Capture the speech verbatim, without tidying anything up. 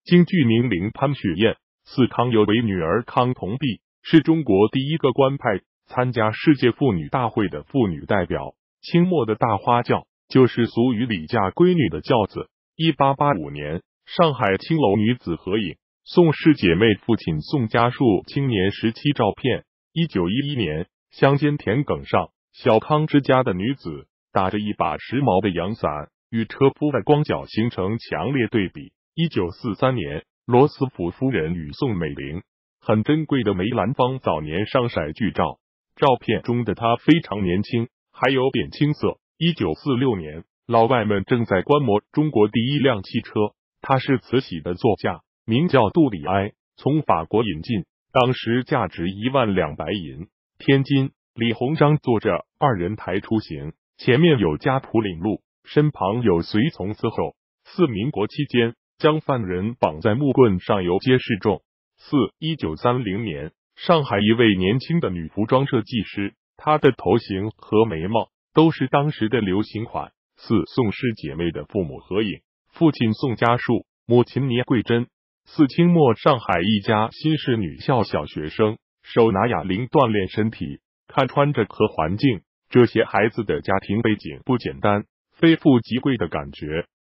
京剧名伶潘雪燕，四康有为女儿康同弼，是中国第一个官派参加世界妇女大会的妇女代表。清末的大花轿就是俗语里嫁闺女的轿子。一八八五年，上海青楼女子合影，宋氏姐妹父亲宋家树青年时期照片。一九一一年，乡间田埂上，小康之家的女子打着一把时髦的阳伞，与车夫的光脚形成强烈对比。一九四三年，罗斯福夫人与宋美龄，很珍贵的梅兰芳早年上晒剧照，照片中的她非常年轻，还有点青涩。一九四六年，老外们正在观摩中国第一辆汽车，它是慈禧的座驾，名叫杜里埃，从法国引进，当时价值一万两白银。天津，李鸿章坐着二人台出行，前面有家仆领路，身旁有随从伺候。四民国期间，将犯人绑在木棍上游街示众。四一九三零年，上海一位年轻的女服装设计师，她的头型和眉毛都是当时的流行款。四宋氏姐妹的父母合影，父亲宋家树，母亲聂桂珍。四清末上海一家新式女校小学生，手拿哑铃锻炼身体，看穿着和环境，这些孩子的家庭背景不简单，非富即贵的感觉。